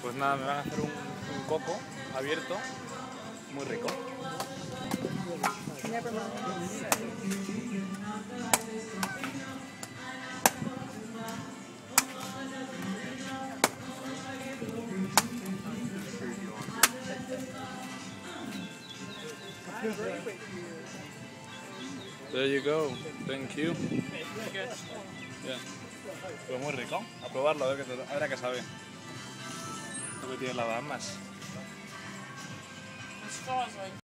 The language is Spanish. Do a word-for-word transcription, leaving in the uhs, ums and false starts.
Pues nada, me van a hacer un, un coco abierto, muy rico. There you go, thank you. Yeah. Pues muy rico, a probarlo, a ver qué, a ver a qué sabe. Lo que tiene las damas.